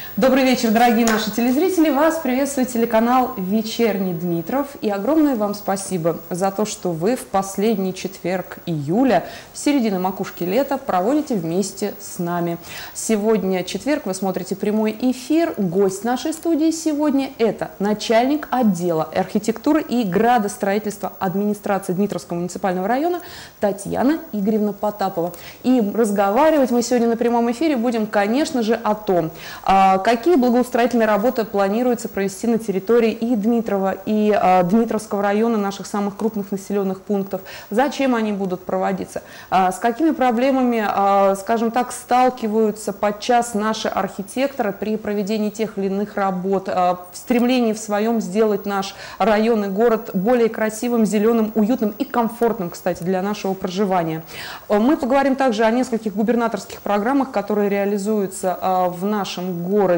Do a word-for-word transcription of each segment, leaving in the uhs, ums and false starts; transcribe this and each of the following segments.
Добрый вечер, дорогие наши телезрители. Вас приветствует телеканал «Вечерний Дмитров». И огромное вам спасибо за то, что вы в последний четверг июля, середины макушки лета, проводите вместе с нами. Сегодня четверг, вы смотрите прямой эфир. Гость нашей студии сегодня – это начальник отдела архитектуры и градостроительства администрации Дмитровского муниципального района Татьяна Игоревна Потапова. И разговаривать мы сегодня на прямом эфире будем, конечно же, о том, какие благоустроительные работы планируется провести на территории и Дмитрова, и э, Дмитровского района, наших самых крупных населенных пунктов, зачем они будут проводиться, э, с какими проблемами, э, скажем так, сталкиваются подчас наши архитекторы при проведении тех или иных работ, э, в стремлении в своем сделать наш район и город более красивым, зеленым, уютным и комфортным, кстати, для нашего проживания. Мы поговорим также о нескольких губернаторских программах, которые реализуются э, в нашем городе.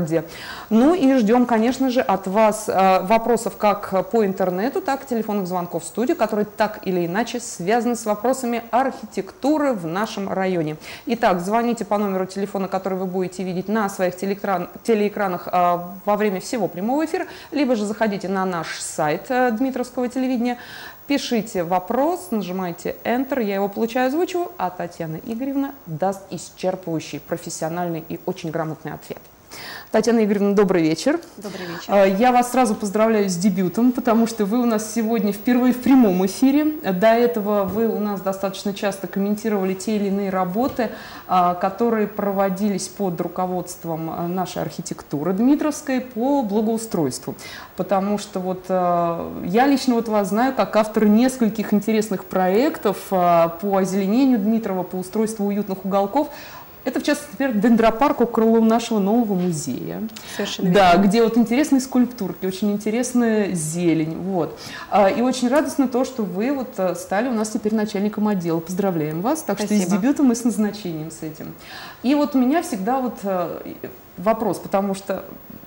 Ну и ждем, конечно же, от вас э, вопросов как по интернету, так и телефонных звонков в студию, которые так или иначе связаны с вопросами архитектуры в нашем районе. Итак, звоните по номеру телефона, который вы будете видеть на своих телеэкран, телеэкранах э, во время всего прямого эфира, либо же заходите на наш сайт э, Дмитровского телевидения, пишите вопрос, нажимайте Enter, я его получаю, озвучиваю, а Татьяна Игоревна даст исчерпывающий, профессиональный и очень грамотный ответ. Татьяна Игоревна, добрый вечер. Добрый вечер. Я вас сразу поздравляю с дебютом, потому что вы у нас сегодня впервые в прямом эфире. До этого вы у нас достаточно часто комментировали те или иные работы, которые проводились под руководством нашей архитектуры Дмитровской по благоустройству. Потому что вот я лично вот вас знаю как автор нескольких интересных проектов по озеленению Дмитрова, по устройству уютных уголков. Это, в частности, например, дендропарк около нашего нового музея. Совершенно да, верно. где вот интересные скульптурки, очень интересная зелень. Вот. И очень радостно то, что вы вот стали у нас теперь начальником отдела. Поздравляем вас. Так Спасибо. что и с дебютом, и с назначением с этим. И вот у меня всегда вот вопрос, потому что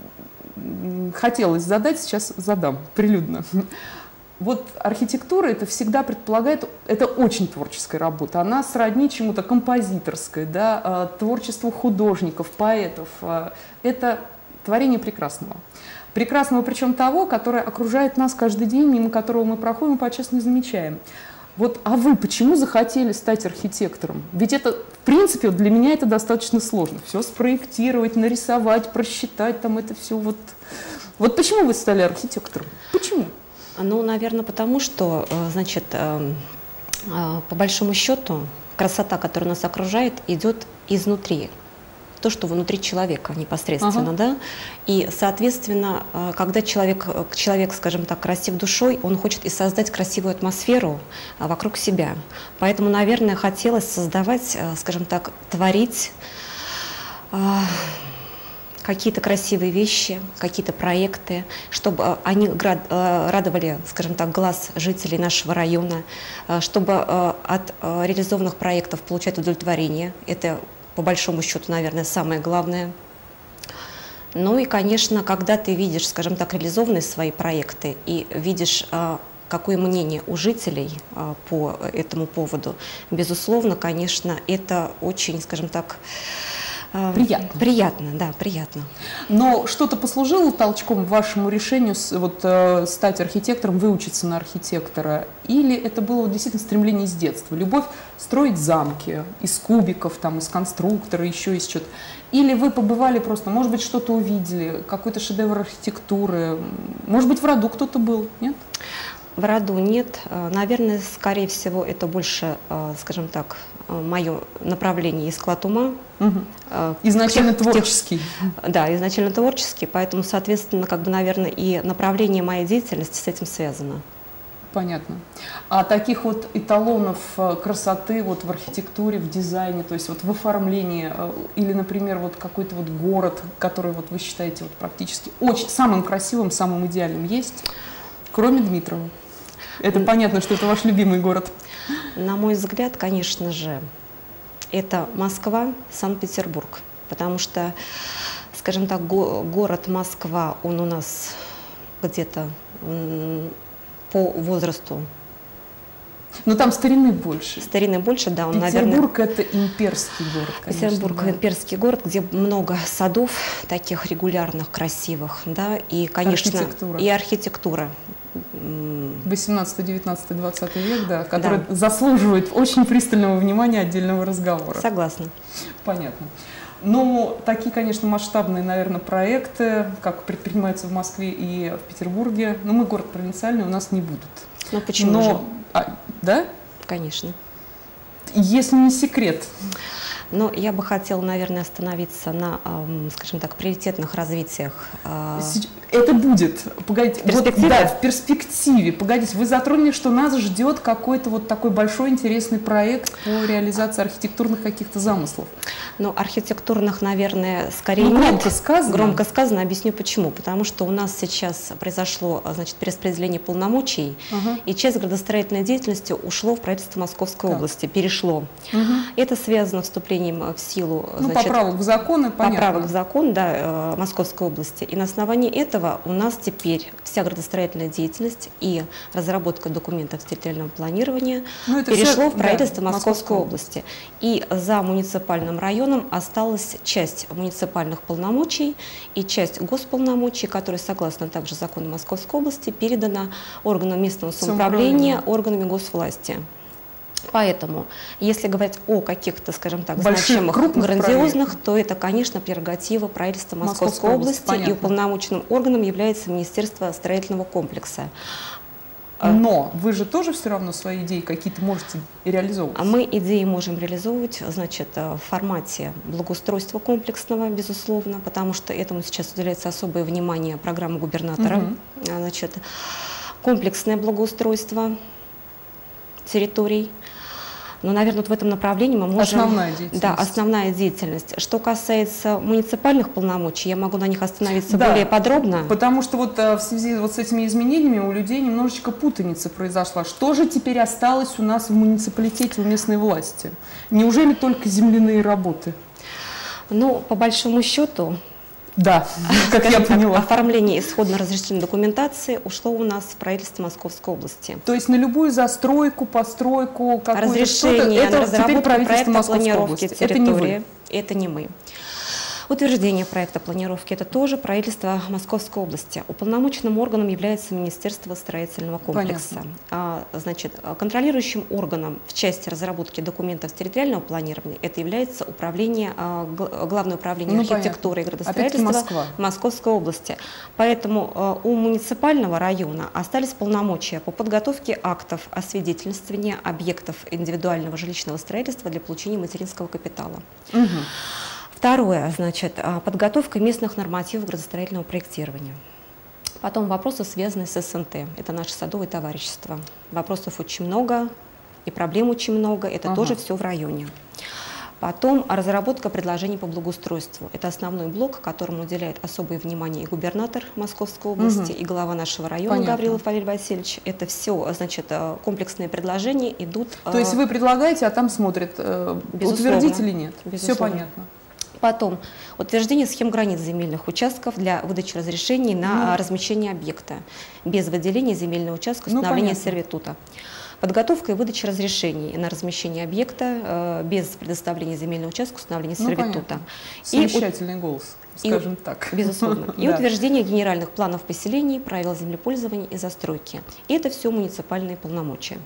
хотелось задать, сейчас задам прилюдно. Вот архитектура это всегда предполагает, это очень творческая работа, она сродни чему-то композиторской, да, творчеству художников, поэтов. Это творение прекрасного. Прекрасного причем того, которое окружает нас каждый день, мимо которого мы проходим, подчас не замечаем. Вот, а вы почему захотели стать архитектором? Ведь это, в принципе, для меня это достаточно сложно. Все спроектировать, нарисовать, просчитать, там это все вот. Вот почему вы стали архитектором? Почему? Ну, наверное, потому что, значит, по большому счету, красота, которая нас окружает, идет изнутри. То, что внутри человека непосредственно, ага. да. И, соответственно, когда человек, человек, скажем так, красив душой, он хочет и создать красивую атмосферу вокруг себя. Поэтому, наверное, хотелось создавать, скажем так, творить какие-то красивые вещи, какие-то проекты, чтобы они радовали, скажем так, глаз жителей нашего района, чтобы от реализованных проектов получать удовлетворение. Это, по большому счету, наверное, самое главное. Ну и, конечно, когда ты видишь, скажем так, реализованные свои проекты и видишь, какое мнение у жителей по этому поводу, безусловно, конечно, это очень, скажем так, Приятно. Приятно, да, приятно. Но что-то послужило толчком вашему решению вот, э, стать архитектором, выучиться на архитектора? Или это было действительно стремление с детства? Любовь строить замки из кубиков, там, из конструктора, еще из чего-то? Или вы побывали просто, может быть, что-то увидели, какой-то шедевр архитектуры? Может быть, в роду кто-то был, нет? В роду нет. Наверное, скорее всего, это больше, скажем так, мое направление и склад ума. Угу. Изначально тех, творческий. Тех, да, изначально творческий, поэтому, соответственно, как бы, наверное, и направление моей деятельности с этим связано. Понятно. А таких вот эталонов красоты вот в архитектуре, в дизайне, то есть вот в оформлении, или, например, вот какой-то вот город, который вот вы считаете вот практически очень самым красивым, самым идеальным, есть, кроме Дмитрова? Это понятно, что это ваш любимый город. На мой взгляд, конечно же, это Москва, Санкт-Петербург. Потому что, скажем так, го город Москва, он у нас где-то по возрасту Но там старины больше. Старины больше, да. Он, Петербург наверное, это имперский город, конечно. Петербург да. имперский город, где много садов таких регулярных, красивых, да, и, конечно, архитектура. и архитектура. восемнадцатый, девятнадцатый, двадцатый век, да, который да. заслуживает очень пристального внимания отдельного разговора. Согласна. Понятно. Ну, такие, конечно, масштабные, наверное, проекты, как предпринимаются в Москве и в Петербурге, но мы город провинциальный, у нас не будут. Ну, почему но, же? А, да? Конечно. Если не секрет. Но я бы хотела, наверное, остановиться на, скажем так, приоритетных развитиях. Это будет. Погодите, в перспективе? Вот, да, в перспективе. Погодите, вы затронули, что нас ждет какой-то вот такой большой интересный проект по реализации архитектурных каких-то замыслов. Ну, архитектурных, наверное, скорее ну, нет. Громко сказано. Громко сказано. Объясню почему. Потому что у нас сейчас произошло, значит, перераспределение полномочий, ага. и часть градостроительной деятельности ушло в правительство Московской так. области, перешло. Угу. Это связано с вступлением в силу, ну, значит, поправок в закон, поправок в закон, да, Московской области. И на основании этого у нас теперь вся градостроительная деятельность и разработка документов территориального планирования ну, перешло все, в правительство да, Московской области. И за муниципальным районом осталась часть муниципальных полномочий и часть госполномочий, которые, согласно также закону Московской области, передана органам местного самоуправления, органами госвласти. Поэтому, если говорить о каких-то, скажем так, больших, значимых, грандиозных, проектов. То это, конечно, прерогатива правительства Московской, Московской области, области и уполномоченным органом является Министерство строительного комплекса. Но вы же тоже все равно свои идеи какие-то можете реализовывать? Мы идеи можем реализовывать, значит, в формате благоустройства комплексного, безусловно, потому что этому сейчас уделяется особое внимание программы губернатора. Угу. Значит, комплексное благоустройство территорий. Но, наверное, вот в этом направлении мы можем… Основная деятельность. Да, основная деятельность. Что касается муниципальных полномочий, я могу на них остановиться да, более подробно. Потому что вот в связи вот с этими изменениями у людей немножечко путаница произошла. Что же теперь осталось у нас в муниципалитете, у местной власти? Неужели только земляные работы? Ну, по большому счету… Да, как я поняла. Оформление исходно-разрешительной документации ушло у нас в правительство Московской области. То есть на любую застройку, постройку, какую-то разрешение это на разработку проекта планировки территории. Это не вы. Это не мы. Утверждение проекта планировки – это тоже правительство Московской области. Уполномоченным органом является Министерство строительного комплекса. А, значит, контролирующим органом в части разработки документов территориального планирования это является управление, а, Главное управление ну, архитектуры понятно. И градостроительства Московской области. Поэтому а, у муниципального района остались полномочия по подготовке актов освидетельствования объектов индивидуального жилищного строительства для получения материнского капитала. Угу. Второе, значит, подготовка местных нормативов градостроительного проектирования. Потом вопросы, связанные с СНТ. Это наше садовое товарищество. Вопросов очень много, и проблем очень много. Это ага. тоже все в районе. Потом разработка предложений по благоустройству. Это основной блок, которому уделяет особое внимание и губернатор Московской области, угу. и глава нашего района Понятно. Гаврилов Валерий Васильевич. Это все, значит, комплексные предложения идут… То есть вы предлагаете, а там смотрят, утвердить или нет? Безусловно. Все понятно. Потом утверждение схем границ земельных участков для выдачи разрешений на ну, размещение объекта без выделения земельного участка, установления ну, сервитута. Подготовка и выдача разрешений на размещение объекта э, без предоставления земельного участка, установления ну, сервитута. Совещательный и, голос, скажем и, так. Безусловно. И да. утверждение генеральных планов поселений, правил землепользования и застройки. И это все муниципальные полномочия.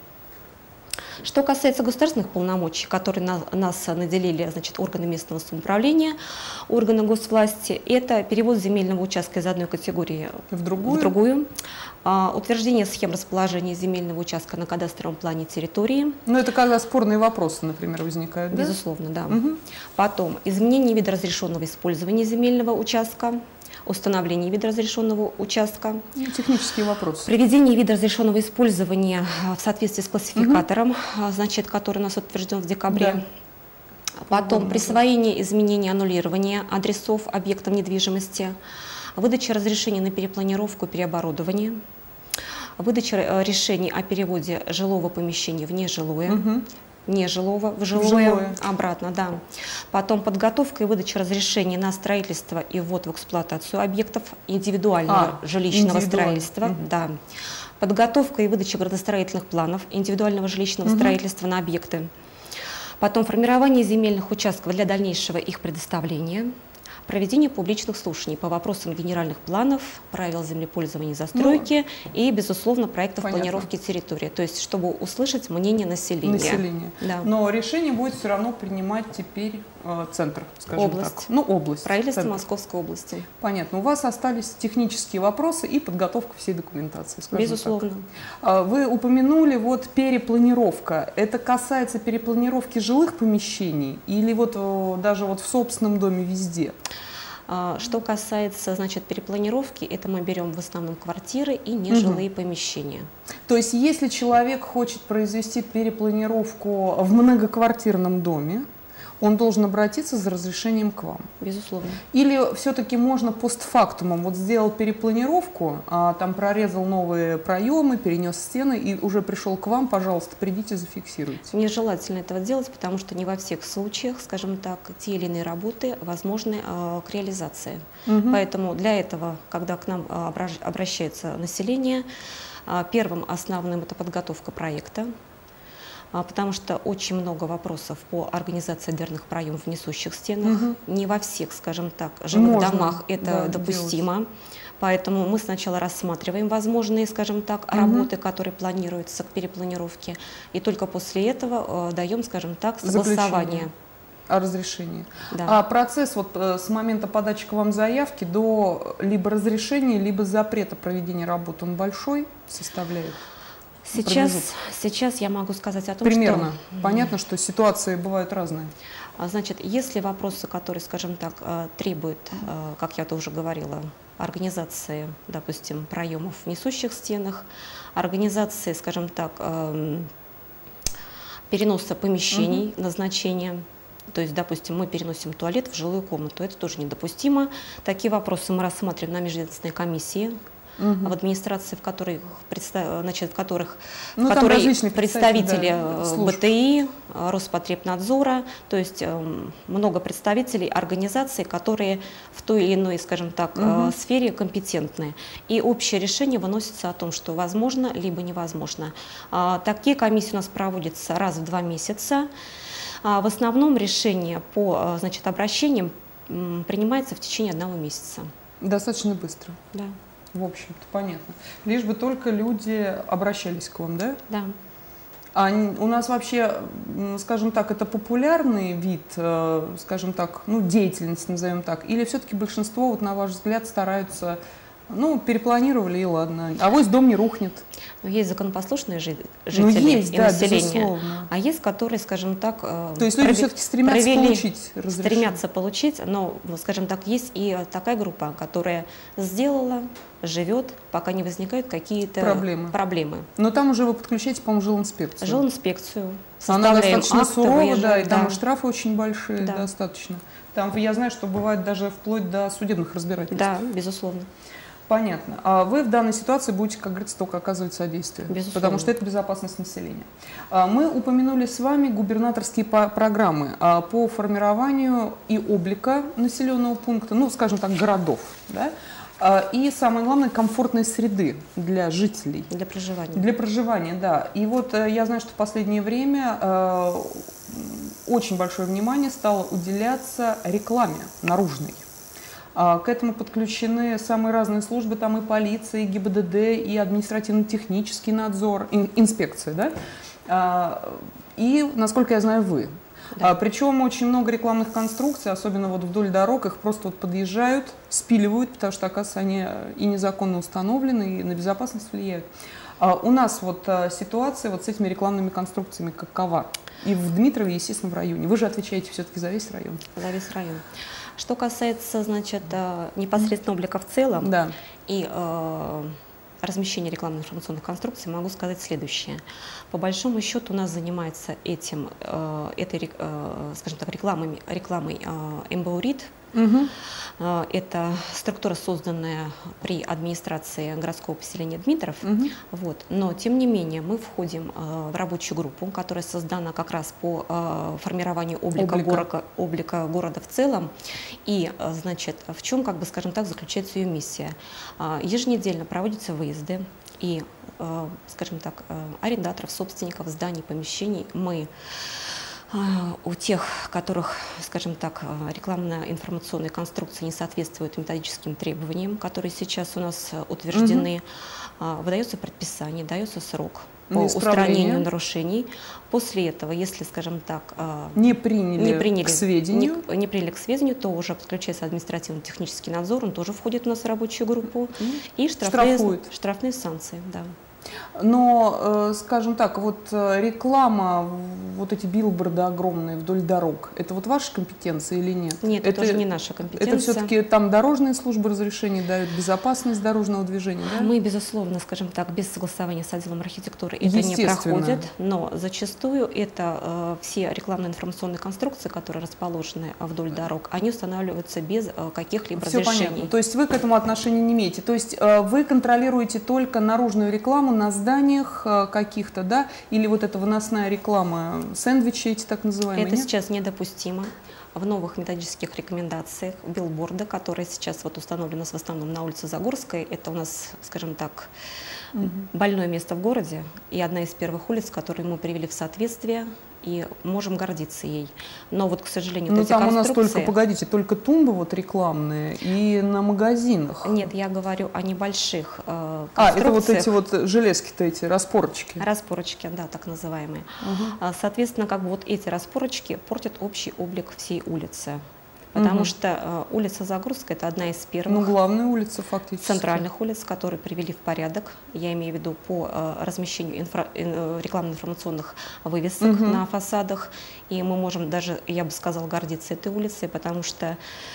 Что касается государственных полномочий, которые на, нас наделили, значит, органы местного самоуправления, органы госвласти, это перевод земельного участка из одной категории в другую, в другую а, утверждение схем расположения земельного участка на кадастровом плане территории. Ну, это когда спорные вопросы, например, возникают, да? Безусловно, да. Угу. Потом изменение вида разрешенного использования земельного участка, установление вида разрешенного участка. Технические вопросы. Приведение вида разрешенного использования в соответствии с классификатором, угу. значит, который у нас утвержден в декабре. Да. Потом да, присвоение, да. изменение, аннулирование адресов объектам недвижимости, выдача разрешений на перепланировку, переоборудование, выдача решений о переводе жилого помещения в нежилое. Угу. нежилого в жилое, в жилое, обратно, да. Потом подготовка и выдача разрешений на строительство и ввод в эксплуатацию объектов индивидуального а, жилищного строительства, угу. да. подготовка и выдача градостроительных планов индивидуального жилищного Мгм. строительства на объекты, потом формирование земельных участков для дальнейшего их предоставления, проведение публичных слушаний по вопросам генеральных планов, правил землепользования и застройки и, безусловно, проектов понятно. планировки территории, то есть чтобы услышать мнение населения. Население. Да. Но решение будет все равно принимать теперь э, центр, скажем Область. так. Ну, область. Правительство центр. Московской области. Понятно. У вас остались технические вопросы и подготовка всей документации, скажем Безусловно. так. А, Вы упомянули вот перепланировка. Это касается перепланировки жилых помещений или вот э, даже вот в собственном доме везде? А, Что касается, значит, перепланировки, это мы берем в основном квартиры и нежилые помещения. То есть, если человек хочет произвести перепланировку в многоквартирном доме, он должен обратиться за разрешением к вам? Безусловно. Или все-таки можно постфактумом, вот сделал перепланировку, а, там прорезал новые проемы, перенес стены и уже пришел к вам, пожалуйста, придите, зафиксируйте. Нежелательно этого делать, потому что не во всех случаях, скажем так, те или иные работы возможны э, к реализации. Мгм. Поэтому для этого, когда к нам э, обращ- обращается население, э, первым основным это подготовка проекта, а, потому что очень много вопросов по организации дверных проемов в несущих стенах. Мгм. Не во всех, скажем так, жилых Можно, домах это да, допустимо. Поэтому мы сначала рассматриваем возможные, скажем так, Мгм. работы, которые планируются к перепланировке, и только после этого э, даем, скажем так, согласование. Заключение. О разрешении. Да. А процесс вот э, с момента подачи к вам заявки до либо разрешения, либо запрета проведения работ, он большой составляет? Сейчас, промежуток? сейчас я могу сказать о том, Примерно. что... Понятно, что ситуации бывают разные. А, Значит, если вопросы, которые, скажем так, э, требуют, э, как я это уже говорила, организации, допустим, проемов в несущих стенах, организации, скажем так, эм, переноса помещений, назначения, то есть, допустим, мы переносим туалет в жилую комнату, это тоже недопустимо. Такие вопросы мы рассматриваем на межведомственной комиссии, Мгм. в администрации, в, которой, предста- значит, в которых Ну, в там которой различные представители, представители да, э, служб. БТИ, э, Роспотребнадзора, то есть э, много представителей организаций, которые в той или иной, скажем так, э, Мгм. сфере компетентны. И общее решение выносится о том, что возможно, либо невозможно. А, Такие комиссии у нас проводятся раз в два месяца. А, В основном решение по, э, значит, обращениям м, принимается в течение одного месяца. Достаточно быстро. Да, В общем-то, понятно. Лишь бы только люди обращались к вам, да? да. А н- у нас вообще, м, скажем так, это популярный вид, э, скажем так, ну, деятельности, назовем так, или все-таки большинство, вот на ваш взгляд, стараются, ну, перепланировали и ладно, авось дом не рухнет. Но есть законопослушные жи- Ну, жители есть, и да, население, безусловно. а есть, которые, скажем так, э, То есть люди прове- все-таки стремятся провели- получить разрешение. стремятся получить, но, ну, скажем так, есть и такая группа, которая сделала, живет, пока не возникают какие-то Проблемы. проблемы. Но там уже вы подключаете, по-моему, жилинспекцию. Жилинспекцию, Она составляем достаточно акты, сурова, выезжаем, да, и там да. и штрафы очень большие, Да. достаточно. Там, я знаю, что бывает даже вплоть до судебных разбирательств. Да, безусловно. Понятно. А вы в данной ситуации будете, как говорится, только оказывать содействие, Безусловно. потому что это безопасность населения. А, Мы упомянули с вами губернаторские по- программы а, по формированию и облика населенного пункта, ну, скажем так, городов, да? А, и, самое главное, комфортной среды для жителей. Для проживания. Для проживания, да. И вот э, я знаю, что в последнее время э, очень большое внимание стало уделяться рекламе наружной. А, К этому подключены самые разные службы, там и полиция, и ГИБДД, и административно-технический надзор, ин- инспекция, да? А, И, насколько я знаю, вы. Да. А, Причем очень много рекламных конструкций, особенно вот вдоль дорог, их просто вот подъезжают, спиливают, потому что, оказывается, они и незаконно установлены, и на безопасность влияют. А У нас вот а, ситуация вот с этими рекламными конструкциями какова? И в Дмитрове, естественно, в районе. Вы же отвечаете все-таки за весь район. За весь район. Что касается, значит, э, непосредственно облика в целом, Да. и э, размещения рекламных информационных конструкций, могу сказать следующее. По большому счету у нас занимается этим, э, этой, рек- э, скажем так, рекламой, рекламой э, МБУ РИД, Угу. Это структура, созданная при администрации городского поселения Дмитров. Угу. Вот. Но, тем не менее, мы входим в рабочую группу, которая создана как раз по формированию облика, облика. Города, облика города в целом. И, значит, в чем, как бы, скажем так, заключается ее миссия? Еженедельно проводятся выезды, и, скажем так, арендаторов, собственников зданий, помещений мы у тех, которых, скажем так, рекламно-информационные конструкции не соответствуют методическим требованиям, которые сейчас у нас утверждены, угу. выдается предписание, дается срок по устранению нарушений. После этого, если, скажем так, не приняли, не приняли к сведению, не, не приняли к сведению, то уже подключается административно-технический надзор, он тоже входит у нас в рабочую группу, и штрафные, штрафные санкции. Да. Но, скажем так, вот реклама, вот эти билборды огромные вдоль дорог, это вот ваша компетенция или нет? Нет, это тоже не наша компетенция. Это все-таки там дорожные службы разрешений дают, безопасность дорожного движения, да? Мы, безусловно, скажем так, без согласования с отделом архитектуры это не проходит, но зачастую это э, все рекламно-информационные конструкции, которые расположены вдоль дорог, они устанавливаются без э, каких-либо Все разрешений. Понятно. То есть вы к этому отношения не имеете? То есть э, вы контролируете только наружную рекламу на зданиях каких-то, да, или вот эта выносная реклама, сэндвичи эти так называемые? Это нет? сейчас недопустимо. В новых методических рекомендациях билборды, которые сейчас вот установлены в основном на улице Загорской, это у нас, скажем так, угу. больное место в городе и одна из первых улиц, которые мы привели в соответствие, и можем гордиться ей. Но вот, к сожалению, ну, эти там конструкции... у нас только, погодите, только тумбы вот рекламные и на магазинах. Нет, я говорю о небольших э, А, это вот эти вот железки-то, эти распорочки. Распорочки, да, так называемые. Угу. Соответственно, как бы вот эти распорочки портят общий облик всей улицы. Потому угу. что э, улица Загорская – это одна из первых ну, главная улица, фактически. центральных улиц, которые привели в порядок, я имею в виду по э, размещению инфра, э, рекламно-информационных вывесок угу. на фасадах. И мы можем даже, я бы сказала, гордиться этой улицей, потому что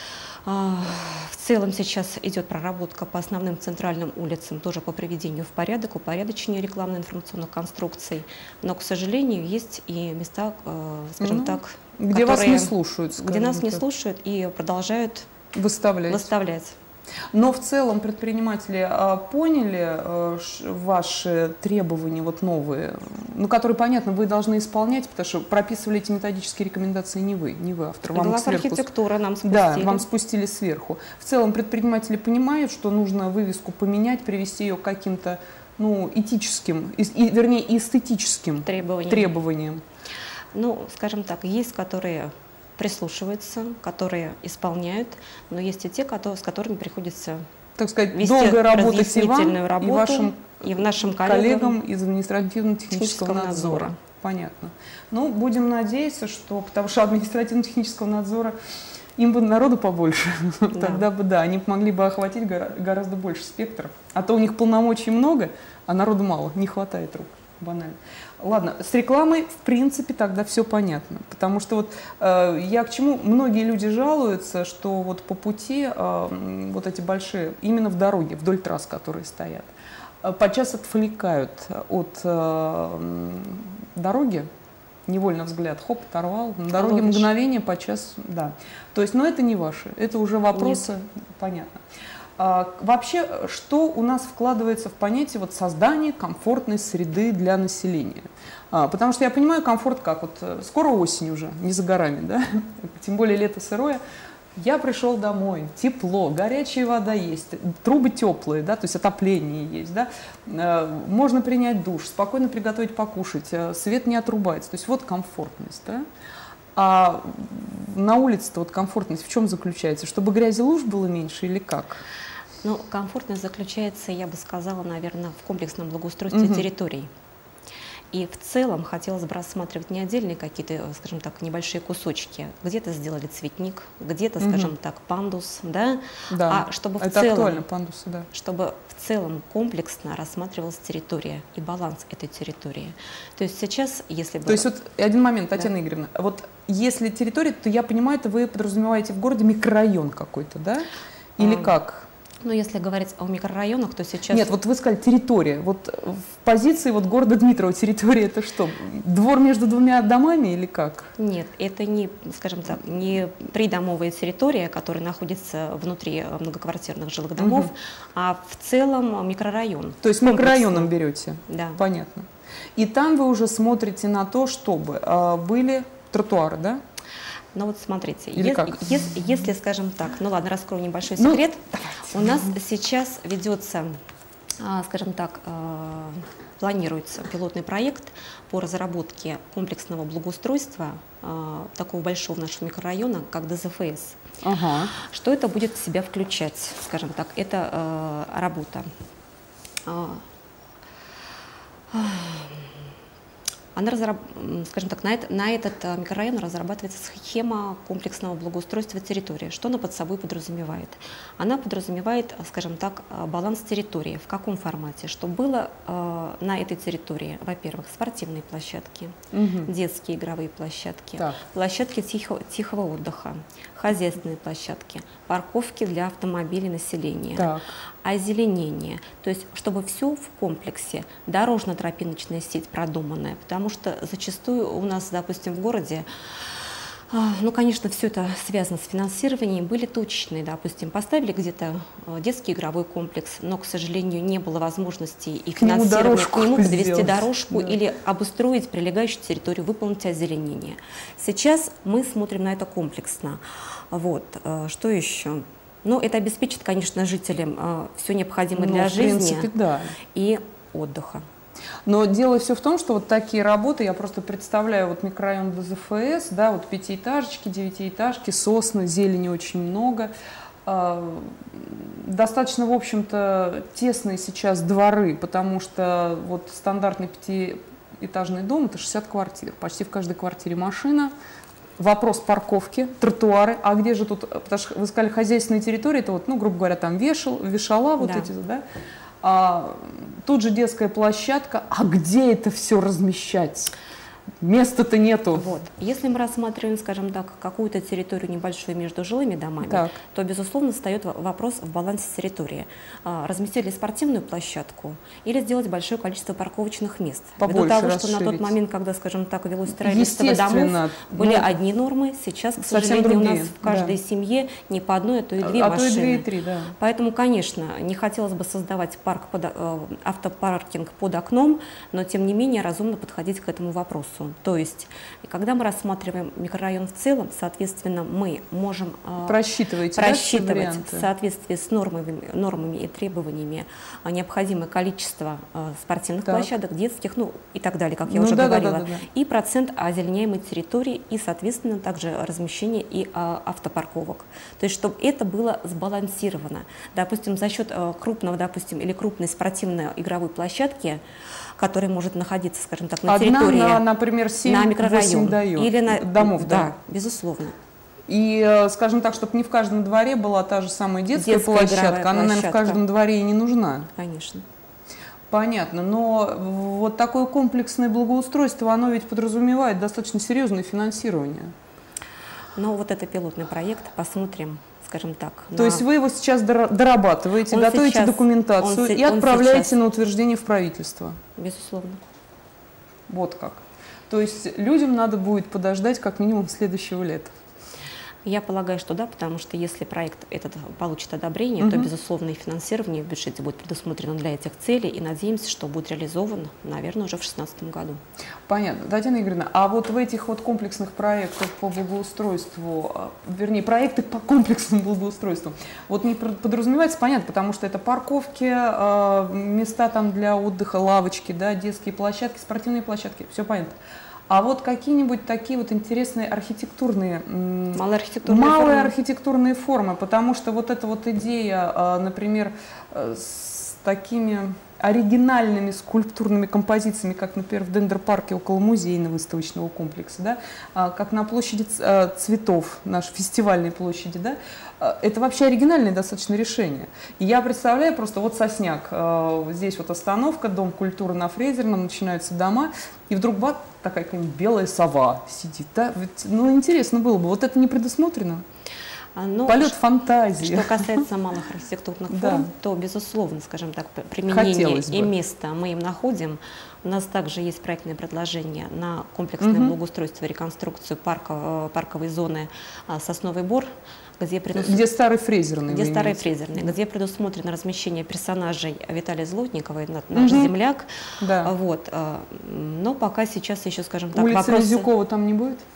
в целом сейчас идет проработка по основным центральным улицам, тоже по приведению в порядок, упорядочению рекламно-информационных конструкций. Но, к сожалению, есть и места, скажем ну, так, где которые, вас не слушают, где нас так. не слушают и продолжают выставлять. выставлять. Но в целом предприниматели а, поняли а, ш, ваши требования вот новые, ну, которые, понятно, вы должны исполнять, потому что прописывали эти методические рекомендации не вы, не вы автор. Вам архитектура нам спустили. Да, вам спустили сверху. В целом предприниматели понимают, что нужно вывеску поменять, привести ее к каким-то, ну, этическим, и, и, вернее, эстетическим требованиям. требованиям. Ну, скажем так, есть, которые прислушиваются, которые исполняют, но есть и те, которые, с которыми приходится, так сказать, долго работать и вам, работу, и вашим и нашим коллегам, коллегам из административно-технического надзора. надзора. Понятно. Ну, будем надеяться, что, потому что административно-технического надзора им бы народу побольше, да. Тогда бы, да, они могли бы охватить гораздо больше спектров. А то у них полномочий много, а народу мало, не хватает рук. Банально. Ладно, с рекламой, в принципе, тогда все понятно. Потому что вот э, я к чему? Многие люди жалуются, что вот по пути э, вот эти большие, именно в дороге, вдоль трасс, которые стоят, э, подчас отвлекают от э, дороги, невольно взгляд, хоп, оторвал, на дороге Ловишь. Мгновение, подчас, да. То есть, но это не ваше, это уже вопросы, Нет. понятно. А, вообще, что у нас вкладывается в понятие вот, создания комфортной среды для населения? А, потому что я понимаю, комфорт как? Вот скоро осень уже, не за горами, да? Тем более лето сырое. Я пришел домой, тепло, горячая вода есть, трубы теплые, да, то есть отопление есть, да? А, можно принять душ, спокойно приготовить покушать, свет не отрубается. То есть вот комфортность, да? А на улице-то вот комфортность в чем заключается? Чтобы грязи луж было меньше или как? Ну, комфортность заключается, я бы сказала, наверное, в комплексном благоустройстве угу. территорий. И в целом хотелось бы рассматривать не отдельные какие-то, скажем так, небольшие кусочки. Где-то сделали цветник, где-то, угу. скажем так, пандус, да? Да, а чтобы это в целом, актуально, пандусы, да. Чтобы в целом комплексно рассматривалась территория и баланс этой территории. То есть сейчас, если бы... То есть вот один момент, Татьяна да. Игоревна, вот если территория, то я понимаю, это вы подразумеваете в городе микрорайон какой-то, да? Или а, как? Но если говорить о микрорайонах, то сейчас... Нет, вот вы сказали территория. Вот в позиции вот города Дмитрова территория это что? Двор между двумя домами или как? Нет, это не, скажем так, не придомовая территория, которая находится внутри многоквартирных жилых домов, угу. а в целом микрорайон. То есть микрорайоном берете? Да. Понятно. И там вы уже смотрите на то, чтобы а, были тротуары, да? Ну вот смотрите, Или если, как? если, если, скажем так, ну ладно, раскрою небольшой секрет, ну, у нас сейчас ведется, скажем так, планируется пилотный проект по разработке комплексного благоустройства такого большого нашего микрорайона, как дэ зэ эф эс. Ага. Что это будет в себя включать, скажем так, это работа. Она разраб... скажем так, на, это, на этот микрорайон разрабатывается схема комплексного благоустройства территории. Что она под собой подразумевает? Она подразумевает, скажем так, баланс территории. В каком формате? Чтобы было э, на этой территории, во-первых, спортивные площадки, угу. детские игровые площадки, так. площадки тихо, тихого отдыха, хозяйственные площадки, парковки для автомобилей населения, так. озеленение. То есть, чтобы все в комплексе, дорожно-тропиночная сеть продуманная, потому что зачастую у нас, допустим, в городе, ну, конечно, все это связано с финансированием, были точечные, допустим, поставили где-то детский игровой комплекс, но, к сожалению, не было возможности и финансирования к нему подвести дорожку да. или обустроить прилегающую территорию, выполнить озеленение. Сейчас мы смотрим на это комплексно. Вот, что еще? Ну, это обеспечит, конечно, жителям э, все необходимое ну, для жизни принципе, да. и отдыха. Но дело все в том, что вот такие работы, я просто представляю вот микрорайон дэ зэ эф эс, да, вот пятиэтажечки, девятиэтажки, сосны, зелени очень много. Э, достаточно, в общем-то, тесные сейчас дворы, потому что вот стандартный пятиэтажный дом – это шестьдесят квартир, почти в каждой квартире машина. Вопрос парковки, тротуары, а где же тут, потому что вы сказали, хозяйственные территории, это вот, ну, грубо говоря, там вешал, вешала вот да. эти, да, а, тут же детская площадка, а где это все размещать? Места-то нету. Вот. Если мы рассматриваем, скажем так, какую-то территорию небольшую между жилыми домами, так. то, безусловно, встает вопрос в балансе территории. Разместить ли спортивную площадку или сделать большое количество парковочных мест. Побольше Ввиду того, расширить. что на тот момент, когда, скажем так, велось строительство домов, были ну, одни нормы, сейчас, к сожалению, другие. у нас в каждой да. семье не по одной, а то и две а машины. То и две, и три, да. Поэтому, конечно, не хотелось бы создавать парк под, автопаркинг под окном, но, тем не менее, разумно подходить к этому вопросу. То есть, когда мы рассматриваем микрорайон в целом, соответственно, мы можем просчитывать, просчитывать да, в соответствии с нормами, нормами и требованиями необходимое количество спортивных так. площадок, детских, ну и так далее, как я ну, уже да, говорила, да, да, да, да. и процент озеленяемой территории, и, соответственно, также размещение и автопарковок. То есть, чтобы это было сбалансировано. Допустим, за счет крупного, допустим, или крупной спортивной игровой площадки, которая может находиться, скажем так, на Одна территории, на, например, семь-восемь или на домов, да? Да, безусловно. И, скажем так, чтобы не в каждом дворе была та же самая детская, детская площадка, она, наверное, в каждом дворе и не нужна. Конечно. Понятно, но вот такое комплексное благоустройство, оно ведь подразумевает достаточно серьезное финансирование. Ну, вот это пилотный проект, посмотрим. Скажем так. То на... есть вы его сейчас дорабатываете, он готовите сейчас, документацию он, и отправляете сейчас... на утверждение в правительство? Безусловно. Вот как. То есть людям надо будет подождать как минимум следующего лета? Я полагаю, что да, потому что если проект этот получит одобрение, угу. то, безусловно, и финансирование в бюджете будет предусмотрено для этих целей, и надеемся, что будет реализован, наверное, уже в две тысячи шестнадцатом году. Понятно. Татьяна Игоревна, а вот в этих вот комплексных проектах по благоустройству, вернее, проекты по комплексному благоустройству, вот не подразумевается, понятно, потому что это парковки, места там для отдыха, лавочки, да, детские площадки, спортивные площадки, все понятно. А вот какие-нибудь такие вот интересные архитектурные, малые архитектурные, малые формы. архитектурные формы, потому что вот эта вот идея, например, с такими оригинальными скульптурными композициями, как, например, в Дендропарке около музейного выставочного комплекса, да, как на площади цветов, нашей фестивальной площади, да, это вообще оригинальное достаточно решение. И я представляю просто вот Сосняк, здесь вот остановка, Дом культуры на Фрезерном, начинаются дома, и вдруг бац, такая какая-нибудь белая сова сидит. Да? Ведь, ну, интересно было бы, вот это не предусмотрено? Но полет фантазии. Что касается малых архитектурных форм, да. то, безусловно, скажем так, применение и место мы им находим. У нас также есть проектное предложение на комплексное угу. благоустройство и реконструкцию парка, парковой зоны Сосновый Бор, где, предус... где старый фрезерный. Где старый фрезерный, где предусмотрено размещение персонажей Виталия Злотникова, наш угу. земляк. Да. Вот. Но пока сейчас еще, скажем так, улица вопросы... Лизюкова там не будет?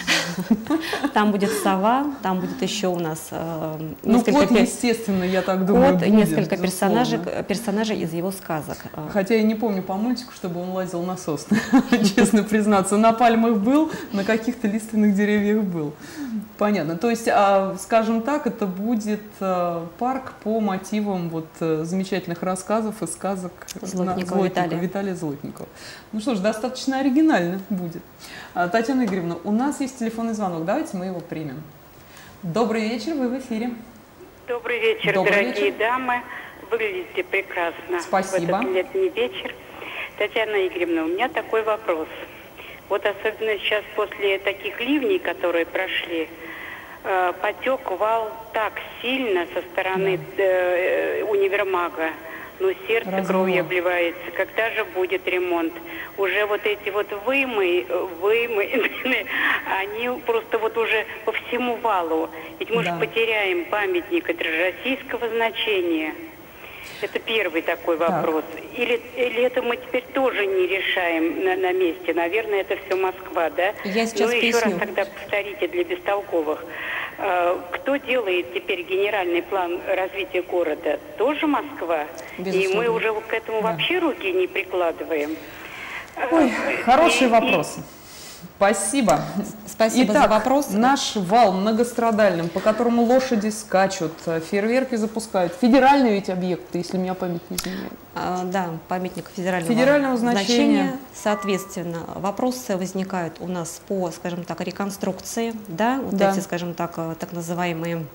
Там будет сова, там будет еще у нас э, ну, несколько... кот, естественно, я так думаю, кот, будет, несколько персонажей, персонажей из его сказок. Хотя я не помню по мультику, чтобы он лазил на сосны, честно признаться. На пальмах был, на каких-то лиственных деревьях был. Понятно. То есть, скажем так, это будет парк по мотивам вот замечательных рассказов и сказок Злотникова, Виталия. Виталия Злотникова. Ну что ж, достаточно оригинально будет. Татьяна Игоревна, у нас есть телефонный звонок, давайте мы его примем. Добрый вечер, вы в эфире. Добрый вечер, Добрый дорогие вечер. дамы. Выглядите прекрасно. Спасибо. В этот летний вечер. Татьяна Игоревна, у меня такой вопрос. Вот особенно сейчас после таких ливней, которые прошли, э, потек вал так сильно со стороны э, универмага. Ну, сердце Разумно. Кровью обливается. Когда же будет ремонт? Уже вот эти вот вымы, вымы, они просто вот уже по всему валу. Ведь мы да. же потеряем памятник, это же российского значения. Это первый такой вопрос. Или, или это мы теперь тоже не решаем на, на месте? Наверное, это все Москва, да? Я сейчас ну, еще поясню. раз тогда повторите для бестолковых. Кто делает теперь генеральный план развития города? Тоже Москва? Безусловно. И мы уже к этому да. вообще руки не прикладываем. Ой, хороший и, вопрос. И... Спасибо. Спасибо Итак, за вопрос. Наш вал многострадальным, по которому лошади скачут, фейерверки запускают. Федеральный ведь объект, если меня память не изменяет. А, да, памятник федерального, федерального значения. значения. Соответственно, вопросы возникают у нас по, скажем так, реконструкции, да, вот да. эти, скажем так, так называемые...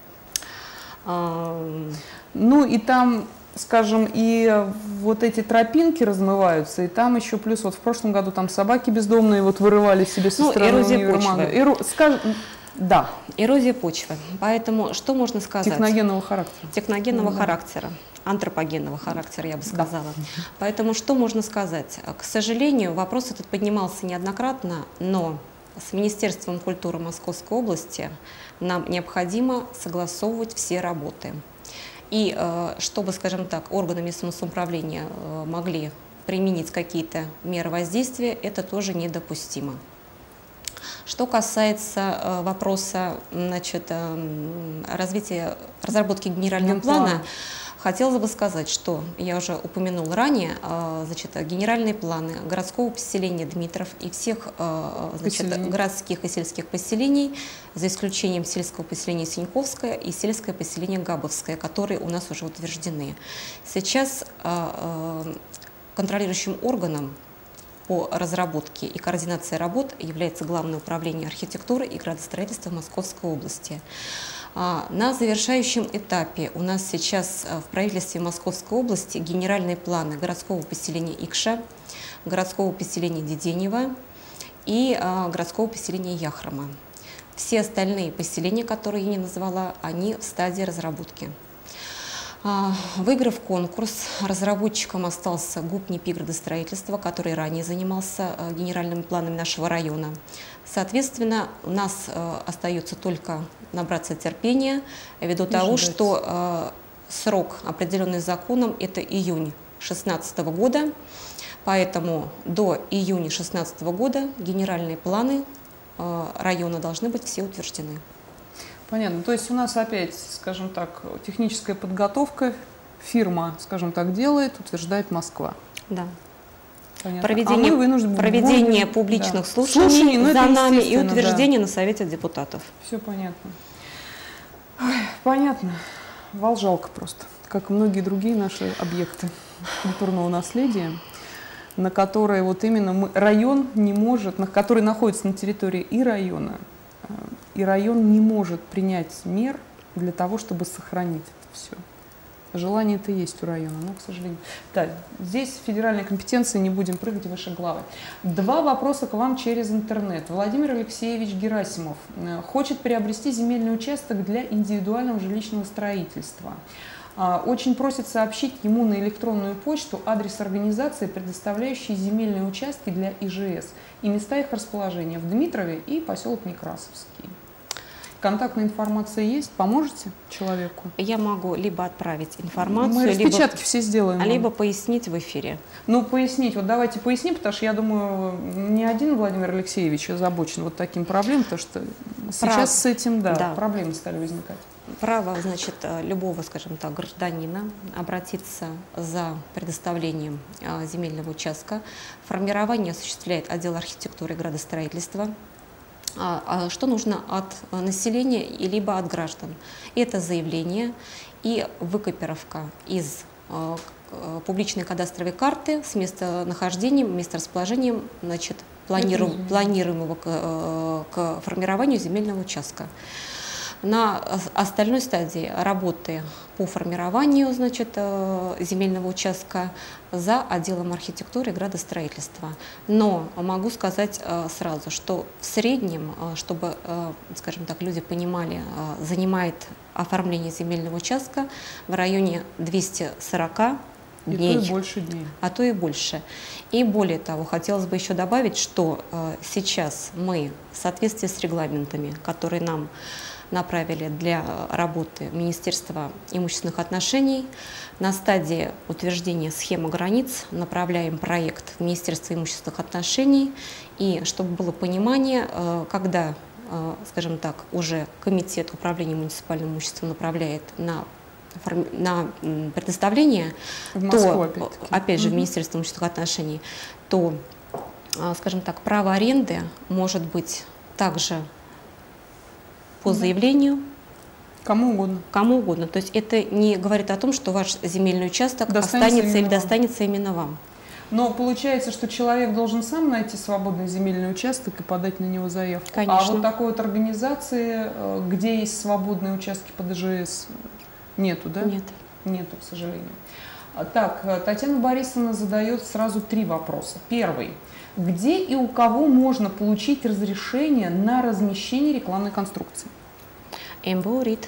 Э... Ну и там... Скажем, и вот эти тропинки размываются, и там еще плюс, вот в прошлом году там собаки бездомные вот вырывали себе со ну, стороны универмага. Эру... Скажем, да. Эрозия почвы. Поэтому что можно сказать? Техногенного характера. Техногенного ну, характера. Да. Антропогенного характера, я бы сказала. Да. Поэтому что можно сказать? К сожалению, вопрос этот поднимался неоднократно, но с Министерством культуры Московской области нам необходимо согласовывать все работы. И чтобы, скажем так, органы местного самоуправления могли применить какие-то меры воздействия, это тоже недопустимо. Что касается вопроса, значит, развития, разработки генерального плана, хотелось бы сказать, что я уже упомянула ранее, значит, генеральные планы городского поселения Дмитров и всех, значит, городских и сельских поселений, за исключением сельского поселения Синьковское и сельское поселение Габовское, которые у нас уже утверждены. Сейчас контролирующим органом по разработке и координации работ является Главное управление архитектуры и градостроительства Московской области. На завершающем этапе у нас сейчас в правительстве Московской области генеральные планы городского поселения Икша, городского поселения Деденева и городского поселения Яхрома. Все остальные поселения, которые я не назвала, они в стадии разработки. Выиграв конкурс, разработчиком остался ГУП НИПИ градостроительства, который ранее занимался генеральными планами нашего района. Соответственно, у нас остается только набраться терпения, ввиду того, что срок, определенный законом, это июнь две тысячи шестнадцатого года, поэтому до июня две тысячи шестнадцатого года генеральные планы района должны быть все утверждены. Понятно. То есть у нас опять, скажем так, техническая подготовка, фирма, скажем так, делает, утверждает Москва. Да. Понятно. Проведение, а вынуждены, проведение будем, публичных да. слушаний, слушаний за нами и утверждение да. на Совете депутатов. Все понятно. Ой, понятно. Вал жалко просто, как и многие другие наши объекты культурного наследия, на которые вот именно мы, район не может, на, который находится на территории и района, и район не может принять мер для того, чтобы сохранить это все. Желание-то есть у района, но, к сожалению. Да, здесь федеральные компетенции, не будем прыгать выше головы. Два вопроса к вам через интернет. Владимир Алексеевич Герасимов хочет приобрести земельный участок для индивидуального жилищного строительства. Очень просит сообщить ему на электронную почту адрес организации, предоставляющей земельные участки для И Ж С, и места их расположения в Дмитрове и поселок Некрасовский. Контактная информация есть? Поможете человеку? Я могу либо отправить информацию, Мы распечатки либо, все сделаем. либо пояснить в эфире. Ну, пояснить. Вот давайте поясним, потому что я думаю, не один Владимир Алексеевич озабочен вот таким проблемам, потому что сейчас Прав... с этим, да, да. проблемы стали возникать. Право, значит, любого, скажем так, гражданина обратиться за предоставлением земельного участка. Формирование осуществляет отдел архитектуры и градостроительства. Что нужно от населения либо от граждан? Это заявление и выкопировка из публичной кадастровой карты с местонахождением, месторасположением, значит, планируем, планируемого к, к формированию земельного участка. На остальной стадии работы по формированию, значит, земельного участка за отделом архитектуры и градостроительства. Но могу сказать сразу, что в среднем, чтобы, скажем так, люди понимали, занимает оформление земельного участка в районе двухсот сорока дней. И то и больше дней. А то и больше. И более того, хотелось бы еще добавить, что сейчас мы в соответствии с регламентами, которые нам направили для работы Министерства имущественных отношений. На стадии утверждения схемы границ направляем проект в Министерство имущественных отношений. И чтобы было понимание, когда, скажем так, уже комитет управления муниципальным имуществом направляет на, на предоставление, в Москву, то, опять, опять же, в Министерство имущественных отношений, то, скажем так, право аренды может быть также по заявлению. Кому угодно. Кому угодно. То есть это не говорит о том, что ваш земельный участок достанется останется или достанется именно вам. Но получается, что человек должен сам найти свободный земельный участок и подать на него заявку. Конечно. А вот такой вот организации, где есть свободные участки под И Ж С, нету, да? Нет. Нету, к сожалению. Так, Татьяна Борисовна задает сразу три вопроса. Первый. Где и у кого можно получить разрешение на размещение рекламной конструкции? Эм Бэ У РИТ.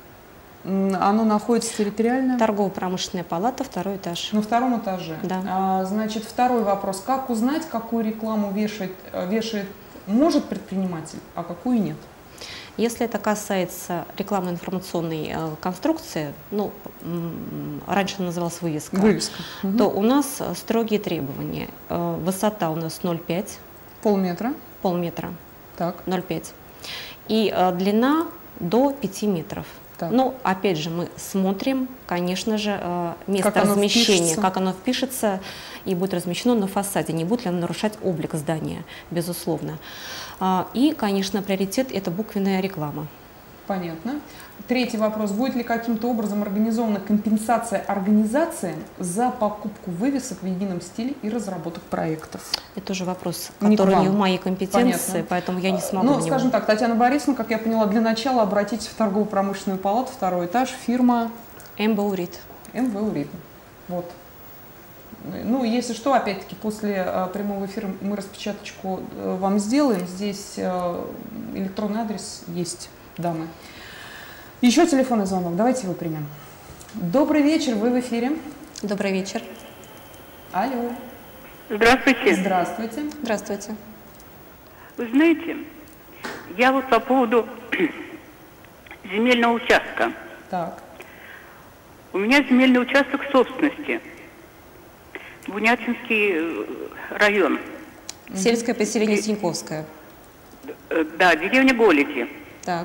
Оно находится территориально? Торгово-промышленная палата, второй этаж. На втором этаже? Да. А, значит, второй вопрос. Как узнать, какую рекламу вешает, вешает, может предприниматель, а какую нет? Если это касается рекламно-информационной э, конструкции, ну, раньше называлась вывеска, вывеска. то угу. у нас строгие требования. Э, высота у нас ноль целых пять десятых. Полметра? Полметра. Так. ноль целых пять десятых. И э, длина до пяти метров. Так. Но, опять же, мы смотрим, конечно же, э, место как размещения, оно как оно впишется и будет размещено на фасаде, не будет ли оно нарушать облик здания, безусловно. И, конечно, приоритет – это буквенная реклама. Понятно. Третий вопрос. Будет ли каким-то образом организована компенсация организациям за покупку вывесок в едином стиле и разработок проектов? Это уже вопрос, который не, не в моей компетенции, Понятно. Поэтому я не смогу. Ну, скажем так, Татьяна Борисовна, как я поняла, для начала обратитесь в торгово-промышленную палату, второй этаж, фирма Эм Бэ У РИТ. Эм Бэ У РИТ. Вот. Ну, если что, опять-таки, после а, прямого эфира мы распечаточку а, вам сделаем. Здесь а, электронный адрес есть, дамы. Еще телефонный звонок. Давайте его примем. Добрый вечер, вы в эфире. Добрый вечер. Алло. Здравствуйте. Здравствуйте. Здравствуйте. Вы знаете, я вот по поводу земельного участка. Так. У меня земельный участок собственности. Бунятинский район. Сельское поселение Синьковское. Да, деревня Голики. Так.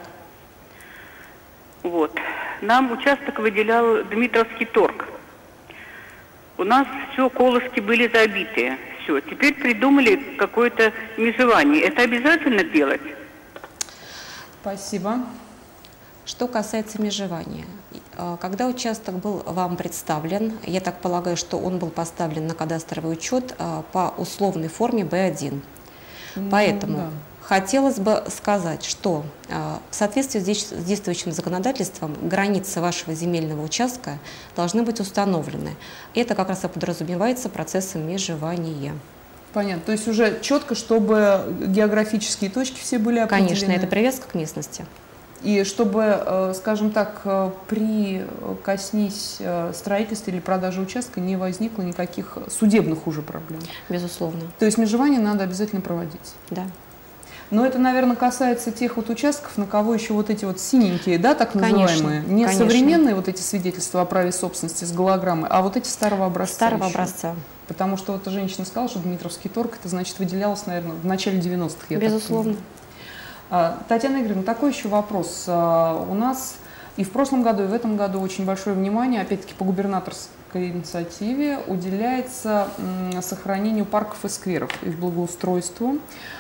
Вот. Нам участок выделял Дмитровский торг. У нас все колышки были забитые. Все. Теперь придумали какое-то межевание. Это обязательно делать? Спасибо. Что касается межевания. Когда участок был вам представлен, я так полагаю, что он был поставлен на кадастровый учет по условной форме Бэ один. Ну, Поэтому, да. Хотелось бы сказать, что в соответствии с действующим законодательством границы вашего земельного участка должны быть установлены. Это как раз и подразумевается процессом межевания. Понятно. То есть уже четко, чтобы географические точки все были определены. Конечно, это привязка к местности. И чтобы, скажем так, при коснись строительства или продажи участка не возникло никаких судебных уже проблем. Безусловно. То есть межевание надо обязательно проводить. Да. Но это, наверное, касается тех вот участков, на кого еще вот эти вот синенькие, да, так называемые, конечно, не конечно. современные вот эти свидетельства о праве собственности с голограммой, а вот эти старого образца. Старого еще. образца. Потому что вот женщина сказала, что Дмитровский торг, это значит выделялось, наверное, в начале девяностых. Безусловно. Татьяна Игоревна, такой еще вопрос. У нас и в прошлом году, и в этом году очень большое внимание, опять-таки по губернаторской инициативе, уделяется сохранению парков и скверов, их благоустройству.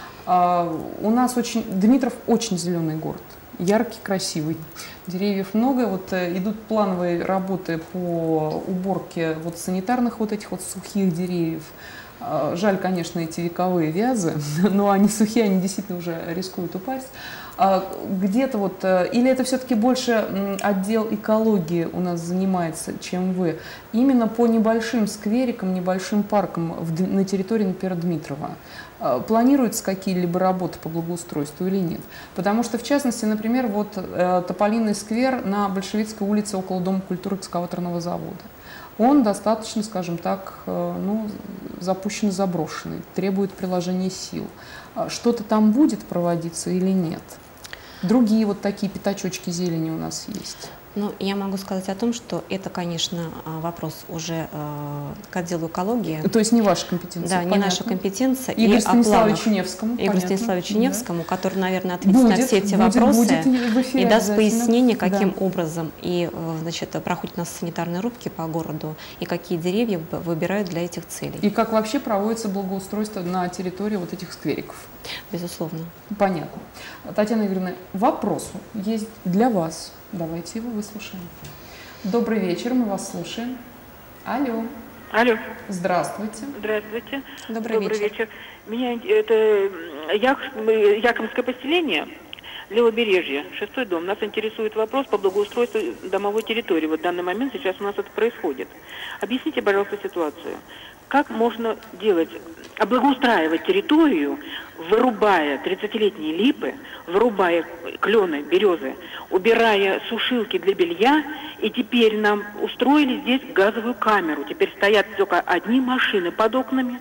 У нас очень, Дмитров очень зеленый город, яркий, красивый, деревьев много, вот идут плановые работы по уборке вот санитарных вот этих вот сухих деревьев. Жаль, конечно, эти вековые вязы, но они сухие, они действительно уже рискуют упасть. Где-то вот, или это все-таки больше отдел экологии у нас занимается, чем вы, именно по небольшим скверикам, небольшим паркам на территории, например, Дмитрова. Планируются какие-либо работы по благоустройству или нет? Потому что, в частности, например, вот Тополиный сквер на Большевицкой улице около Дома культуры экскаваторного завода. Он достаточно, скажем так, ну, запущен и заброшенный, требует приложения сил. Что-то там будет проводиться или нет? Другие вот такие пятачочки зелени у нас есть. Ну, я могу сказать о том, что это, конечно, вопрос уже э, к отделу экологии. То есть не ваша компетенция? Да, понятно. Не наша компетенция. Игорь Станиславовичу Невскому. Игорь Станиславовичу Невскому, который, наверное, ответит будет, на все эти будет, вопросы будет и даст пояснение, каким да. образом и, значит, проходят у нас санитарные рубки по городу, и какие деревья выбирают для этих целей. И как вообще проводится благоустройство на территории вот этих сквериков? Безусловно. Понятно. Татьяна Игоревна, вопрос есть для вас. Давайте его выслушаем. Добрый вечер, мы вас слушаем. Алло. Алло. Здравствуйте. Здравствуйте. Добрый, Добрый вечер. вечер. Меня это Як, Якомское поселение, Левобережье, шестой дом. Нас интересует вопрос по благоустройству домовой территории. Вот в данный момент сейчас у нас это происходит. Объясните, пожалуйста, ситуацию. Как можно делать, облагоустраивать территорию, вырубая тридцатилетние липы, вырубая клены, березы, убирая сушилки для белья, и теперь нам устроили здесь газовую камеру. Теперь стоят только одни машины под окнами,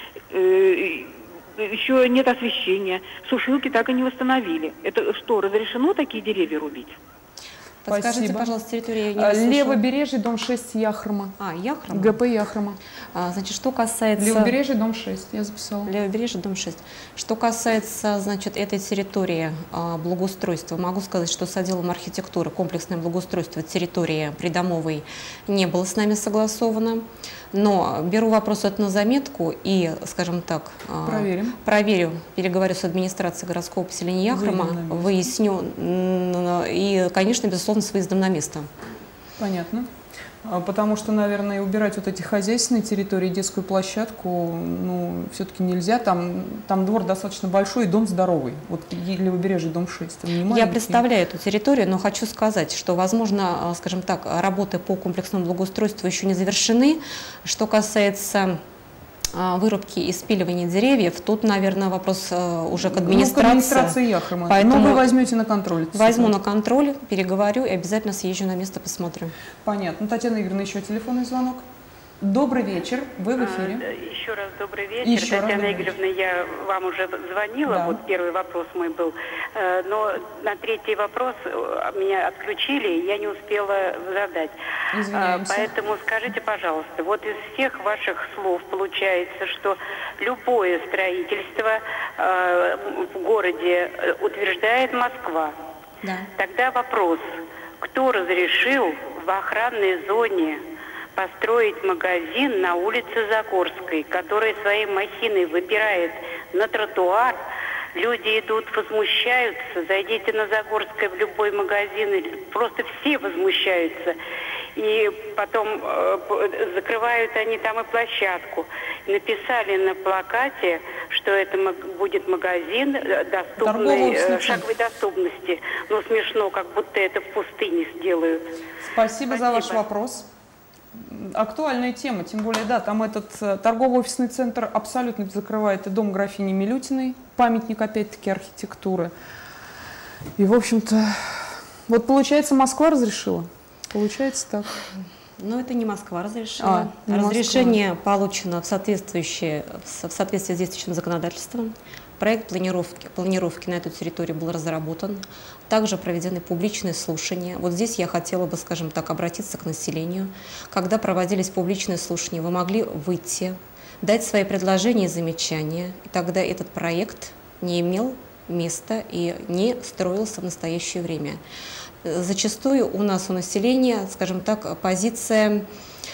э, еще нет освещения, сушилки так и не восстановили. Это что, разрешено такие деревья рубить? Подскажите, Спасибо. пожалуйста, территорию я не Левобережье, дом шесть, Яхрома. А, Яхрома? ГП Яхрома. А, значит, что касается... Левобережье, дом шесть, я записала. Левобережье, дом шесть. Что касается, значит, этой территории а, благоустройства, могу сказать, что с отделом архитектуры комплексное благоустройство территории придомовой не было с нами согласовано. Но беру вопрос это на заметку и, скажем так, Проверим. проверю, переговорю с администрацией городского поселения Яхрома, выясню и, конечно, безусловно, с выездом на место. Понятно. Потому что, наверное, убирать вот эти хозяйственные территории, детскую площадку, ну, все-таки нельзя. Там, там двор достаточно большой и дом здоровый. Вот Левобережье, дом шесть. Я представляю эту территорию, но хочу сказать, что, возможно, скажем так, работы по комплексному благоустройству еще не завершены. Что касается вырубки и спиливания деревьев, тут, наверное, вопрос уже к администрации. Ну, к администрации Яхрома. Поэтому Но вы возьмете на контроль. Возьму на контроль, переговорю и обязательно съезжу на место, посмотрю. Понятно. Татьяна Игоревна, еще телефонный звонок. Добрый вечер, вы в эфире. А, еще раз добрый вечер. Еще Татьяна раз, Игоревна, я вам уже звонила, да. Вот первый вопрос мой был, но на третий вопрос меня отключили, я не успела задать. Извиняемся. Поэтому скажите, пожалуйста, вот из всех ваших слов получается, что любое строительство в городе утверждает Москва. Да. Тогда вопрос, кто разрешил в охранной зоне построить магазин на улице Загорской, который своей махиной выпирает на тротуар. Люди идут, возмущаются. Зайдите на Загорской в любой магазин, просто все возмущаются. И потом э, закрывают они там и площадку. Написали на плакате, что это будет магазин доступной, шаговой доступности. Но смешно, как будто это в пустыне сделают. Спасибо, Спасибо. за ваш вопрос. Актуальная тема, тем более, да, там этот торгово-офисный центр абсолютно закрывает и дом графини Милютиной, памятник, опять-таки, архитектуры. И, в общем-то, вот получается, Москва разрешила? Получается так. Но это не Москва разрешила. А, Разрешение Москва. получено в, соответствующее, в соответствии с действующим законодательством. Проект планировки, планировки на эту территорию был разработан. Также проведены публичные слушания. Вот здесь я хотела бы, скажем так, обратиться к населению. Когда проводились публичные слушания, вы могли выйти, дать свои предложения и замечания. И тогда этот проект не имел места и не строился в настоящее время. Зачастую у нас, у населения, скажем так, позиция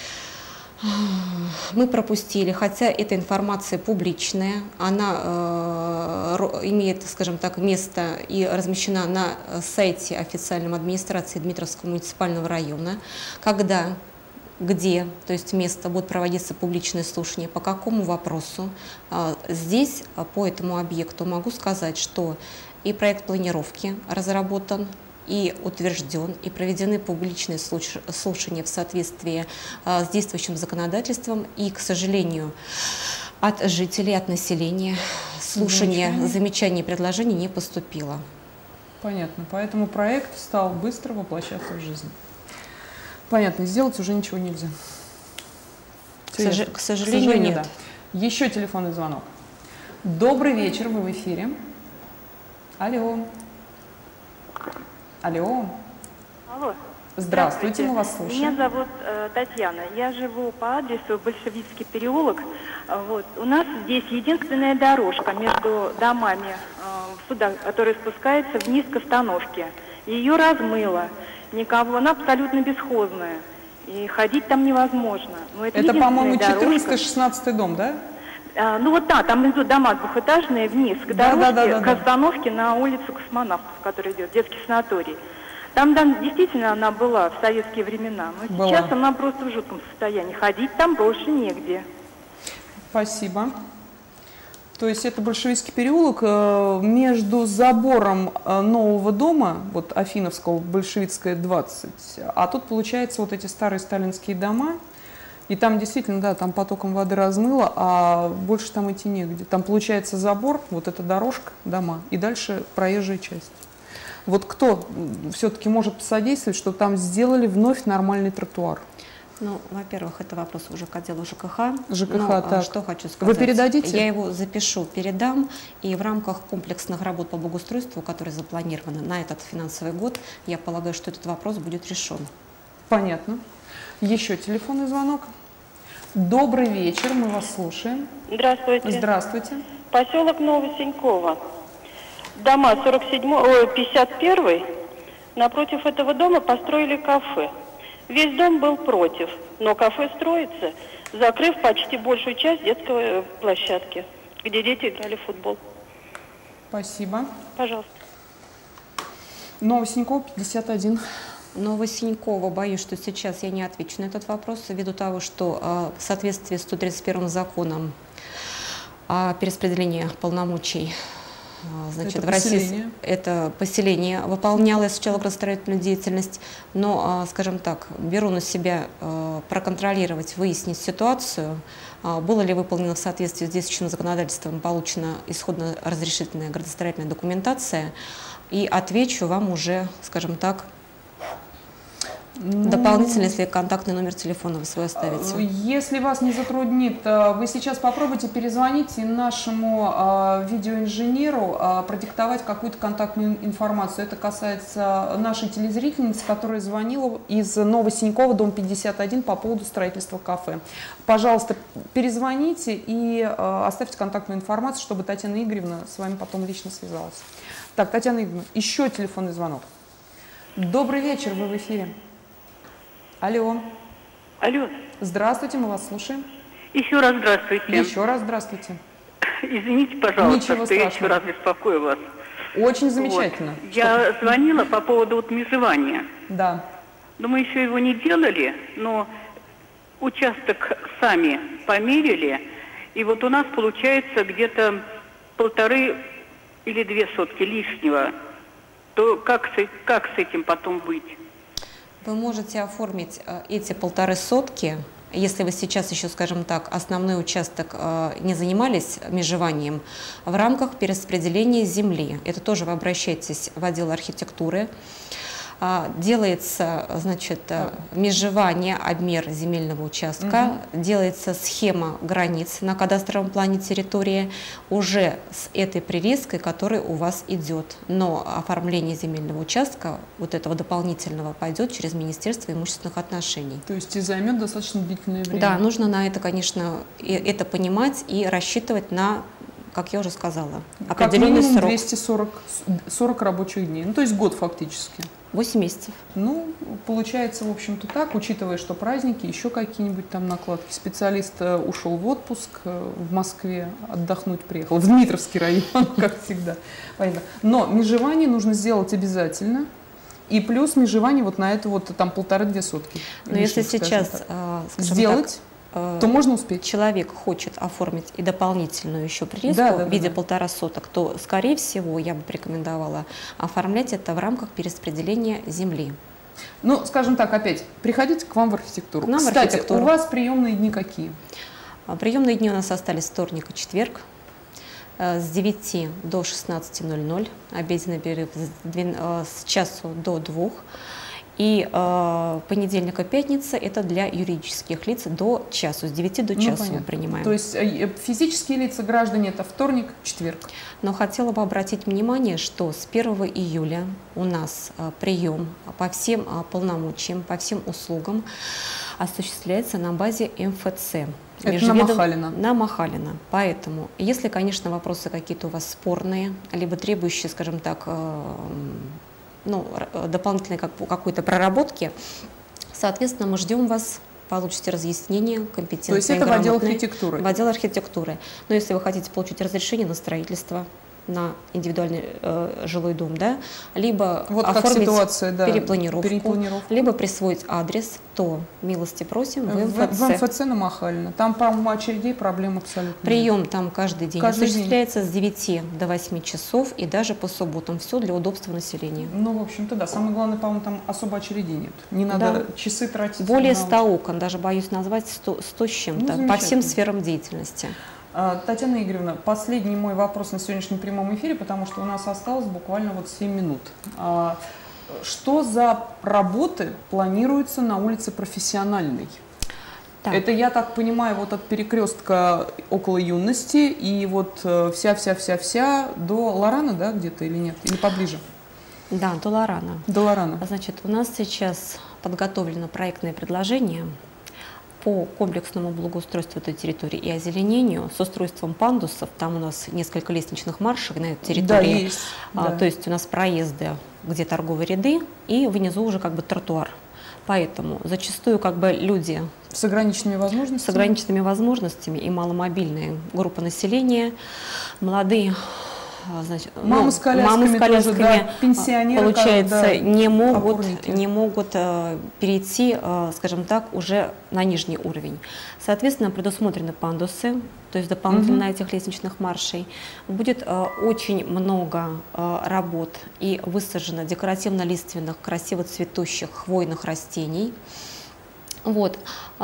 «мы пропустили», хотя эта информация публичная, она э, имеет, скажем так, место и размещена на сайте официальной администрации Дмитровского муниципального района, когда, где, то есть место, будут проводиться публичные слушания, по какому вопросу. Здесь, по этому объекту, могу сказать, что и проект планировки разработан, и утвержден, и проведены публичные слушания в соответствии а, с действующим законодательством. И, к сожалению, от жителей, от населения слушания, замечаний, замечаний и предложений не поступило. Понятно. Поэтому проект стал быстро воплощаться в жизнь. Понятно. Сделать уже ничего нельзя. К, сож... к сожалению, к сожалению, нет. Да. Еще телефонный звонок. Добрый вечер, вы в эфире. Алло. Алло. Алло. Здравствуйте, мы вас слушаем. Меня зовут э, Татьяна. Я живу по адресу Большевицкий переулок. Вот. У нас здесь единственная дорожка между домами э, сюда, которая спускается вниз к остановке. Ее размыло. Никого, она абсолютно бесхозная. И ходить там невозможно. Но это, это по-моему, четырнадцатый-шестнадцатый дом, да? А, ну вот да, там идут дома двухэтажные вниз, к да, дорожке, да, да, да, к остановке на улицу Космонавтов, который идет, детский санаторий. Там, да, действительно она была в советские времена, но была. Сейчас она просто в жутком состоянии. Ходить там больше негде. Спасибо. То есть это Большевицкий переулок между забором нового дома, вот Афиновского, Большевицкая, двадцать, а тут получается вот эти старые сталинские дома. И там действительно, да, там потоком воды размыло, а больше там идти негде. Там получается забор, вот эта дорожка, дома, и дальше проезжая часть. Вот кто все-таки может посодействовать, чтобы там сделали вновь нормальный тротуар? Ну, во-первых, это вопрос уже к отделу ЖКХ. ЖКХ, но, так. Что хочу сказать. Вы передадите? Я его запишу, передам, и в рамках комплексных работ по благоустройству, которые запланированы на этот финансовый год, я полагаю, что этот вопрос будет решен. Понятно. Еще телефонный звонок. Добрый вечер, мы вас слушаем. Здравствуйте. Здравствуйте. Поселок Новосеньково. Дома сорок седьмой, ой, пятьдесят первый. Напротив этого дома построили кафе. Весь дом был против, но кафе строится, закрыв почти большую часть детской площадки, где дети играли в футбол. Спасибо. Пожалуйста. Новосенькова, пятьдесят один. Новосенькова, боюсь, что сейчас я не отвечу на этот вопрос, ввиду того, что э, в соответствии с сто тридцать первым законом о перераспределении полномочий, э, значит, это в России это поселение выполняло, осуществляло градостроительную деятельность, но, э, скажем так, беру на себя э, проконтролировать, выяснить ситуацию, э, было ли выполнено в соответствии с действующим законодательством, получена исходно-разрешительная градостроительная документация, и отвечу вам уже, скажем так, дополнительно, если контактный номер телефона вы свой оставите. Если вас не затруднит, вы сейчас попробуйте перезвонить и нашему э, видеоинженеру э, продиктовать какую-то контактную информацию. Это касается нашей телезрительницы, которая звонила из Новосенькова, дом пятьдесят один, по поводу строительства кафе. Пожалуйста, перезвоните и э, оставьте контактную информацию, чтобы Татьяна Игоревна с вами потом лично связалась. Так, Татьяна Игоревна, еще телефонный звонок. Добрый вечер, вы в эфире. Алло. Алло. Здравствуйте, мы вас слушаем. Еще раз здравствуйте. Еще раз здравствуйте. Извините, пожалуйста, Ничего что страшного. я еще раз беспокою вас. Очень замечательно. Вот. Я звонила по поводу вот межевания. Да. Но мы еще его не делали, но участок сами померили, и вот у нас получается где-то полторы или две сотки лишнего, то как с, как с этим потом быть? Вы можете оформить эти полторы сотки, если вы сейчас еще, скажем так, основной участок не занимались межеванием, в рамках перераспределения земли. Это тоже вы обращаетесь в отдел архитектуры. Делается, значит, межевание, обмер земельного участка, угу. делается схема границ на кадастровом плане территории уже с этой прирезкой, которая у вас идет. Но оформление земельного участка, вот этого дополнительного, пойдет через Министерство имущественных отношений. То есть и займет достаточно длительное время. Да, нужно на это, конечно, это понимать и рассчитывать на, как я уже сказала, определенный срок. двести сорок рабочих дней, ну то есть год фактически. восемь месяцев. Ну, получается, в общем-то, так, учитывая, что праздники, еще какие-нибудь там накладки. Специалист ушел в отпуск в Москве, отдохнуть приехал, в Дмитровский район, как всегда. Но межевание нужно сделать обязательно. И плюс межевание вот на это вот там полторы-две сотки. Но если сейчас сделать, то можно успеть. Человек хочет оформить и дополнительную еще прирезку да, да, в виде да. полтора соток, то, скорее всего, я бы порекомендовала оформлять это в рамках перераспределения земли. Ну, скажем так, опять, приходите к вам в архитектуру. К нам Кстати, в архитектуру. У вас приемные дни какие? Приемные дни у нас остались вторник и четверг. С девяти до шестнадцати ноль-ноль, обеденный перерыв с часу до двух. И э, понедельник и пятница это для юридических лиц до часу, с девяти до часу ну, мы принимаем. То есть физические лица, граждане, это вторник, четверг. Но хотела бы обратить внимание, что с первого июля у нас э, прием по всем э, полномочиям, по всем услугам осуществляется на базе эм эф цэ. Это Межведом... на Махалина. На Махалина. Поэтому, если, конечно, вопросы какие-то у вас спорные, либо требующие, скажем так, э, ну, дополнительной как, какой-то проработки, соответственно, мы ждем вас, получите разъяснение, компетентные. То есть это в отдел архитектуры? В отдел архитектуры. Но если вы хотите получить разрешение на строительство, на индивидуальный э, жилой дом, да, либо вот оформить ситуация, да, перепланировку, перепланировку, либо присвоить адрес, то милости просим в эм эф цэ. В эм эф цэ на Махалина. Там, по-моему, очередей проблем абсолютно Прием нет. там каждый день каждый осуществляется день. с девяти до восьми часов и даже по субботам. Все для удобства населения. Ну, в общем-то, да. Самое главное, по-моему, там особо очередей нет. Не надо да. часы тратить. Более ста окон, даже боюсь назвать сто, сто с чем-то, ну, по всем сферам деятельности. Татьяна Игоревна, последний мой вопрос на сегодняшнем прямом эфире, потому что у нас осталось буквально вот семь минут. Что за работы планируются на улице Профессиональной? Так. Это, я так понимаю, вот от перекрестка около Юности и вот вся-вся-вся-вся до Лорана, да, где-то или нет? Или поближе? Да, до Лорана. До Лорана. Значит, у нас сейчас подготовлено проектное предложение по комплексному благоустройству этой территории и озеленению с устройством пандусов. Там у нас несколько лестничных маршей на этой территории. Да, есть. А, да. То есть у нас проезды, где торговые ряды, и внизу уже как бы тротуар. Поэтому зачастую как бы люди с ограниченными возможностями, с ограниченными возможностями и маломобильная группа населения, молодые, значит, мамы ну, с колясками, мамы с колясками тоже, да, пенсионеры, получается, да, не могут, опорники. не могут э, перейти, э, скажем так, уже на нижний уровень. Соответственно, предусмотрены пандусы, то есть дополнительно угу. этих лестничных маршей. Будет э, очень много э, работ и высажено декоративно-лиственных, красиво цветущих хвойных растений. Вот.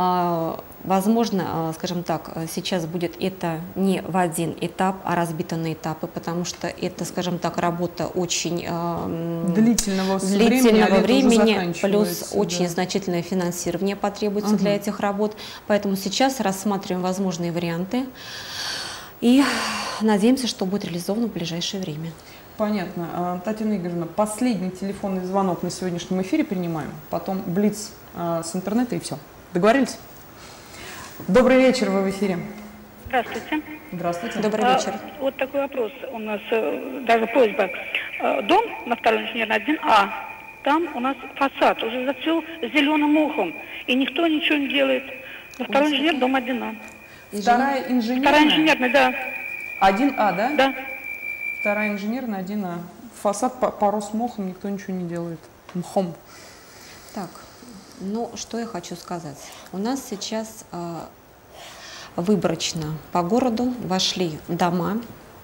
Возможно, скажем так, сейчас будет это не в один этап, а разбито на этапы, потому что это, скажем так, работа очень длительного, длительного времени, времени плюс да. очень значительное финансирование потребуется угу. для этих работ. Поэтому сейчас рассматриваем возможные варианты и надеемся, что будет реализовано в ближайшее время. Понятно. Татьяна Игоревна, последний телефонный звонок на сегодняшнем эфире принимаем, потом блиц с интернета и все. Договорились? Добрый вечер, вы в эфире. Здравствуйте. Здравствуйте. Добрый вечер. А, вот такой вопрос у нас, даже просьба. Дом на второй инженерной один А, там у нас фасад уже зацвел зеленым мохом, и никто ничего не делает. На второй инженер, дом один А. Вторая инженерная? Вторая инженерная, да. один А, да? Да. Вторая инженерная, один А. Фасад порос мохом, никто ничего не делает. Мхом. Так, ну что я хочу сказать. У нас сейчас э, выборочно по городу вошли дома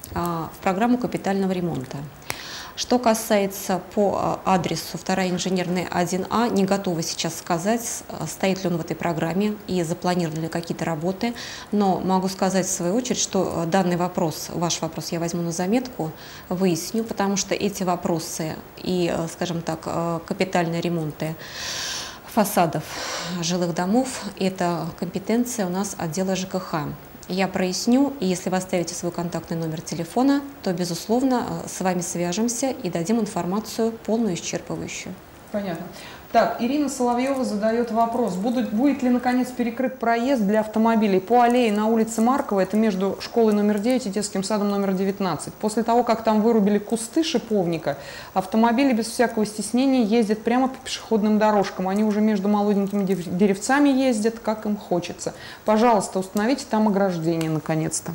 в программу капитального ремонта. Что касается по адресу вторая инженерная один А, не готова сейчас сказать, стоит ли он в этой программе и запланированы ли какие-то работы, но могу сказать в свою очередь, что данный вопрос, ваш вопрос я возьму на заметку, выясню, потому что эти вопросы и, скажем так, капитальные ремонты фасадов жилых домов – это компетенция у нас отдела ЖКХ. Я проясню, и если вы оставите свой контактный номер телефона, то, безусловно, с вами свяжемся и дадим информацию полную, исчерпывающую. Понятно. Так, Ирина Соловьева задает вопрос. Будут, будет ли, наконец, перекрыт проезд для автомобилей по аллее на улице Маркова, это между школой номер девять и детским садом номер девятнадцать. После того, как там вырубили кусты шиповника, автомобили без всякого стеснения ездят прямо по пешеходным дорожкам. Они уже между молоденькими деревцами ездят, как им хочется. Пожалуйста, установите там ограждение, наконец-то.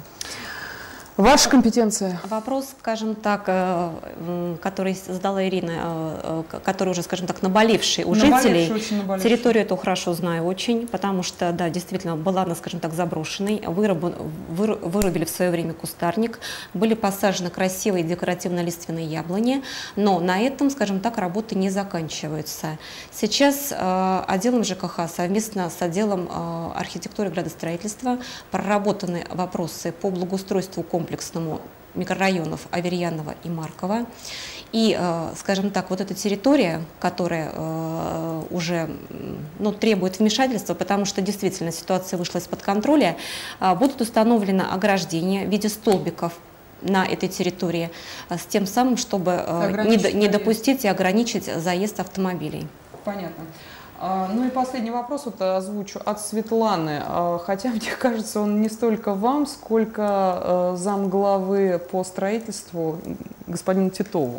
Ваша компетенция. Вопрос, скажем так, который задала Ирина, который уже, скажем так, наболевший у наболевший, жителей. Наболевший. Территорию эту хорошо знаю очень, потому что, да, действительно, была она, скажем так, заброшенной. Вырубили в свое время кустарник, были посажены красивые декоративно-лиственные яблони, но на этом, скажем так, работы не заканчиваются. Сейчас отделом ЖКХ совместно с отделом архитектуры и градостроительства проработаны вопросы по благоустройству комплекса комплексному микрорайонов Аверьянова и Маркова. И, скажем так, вот эта территория, которая уже ну, требует вмешательства, потому что действительно ситуация вышла из-под контроля, будут установлены ограждения в виде столбиков на этой территории, с тем самым, чтобы не, не допустить и ограничить заезд автомобилей. Понятно. Ну и последний вопрос вот озвучу от Светланы, хотя мне кажется, он не столько вам, сколько замглавы по строительству господину Титову.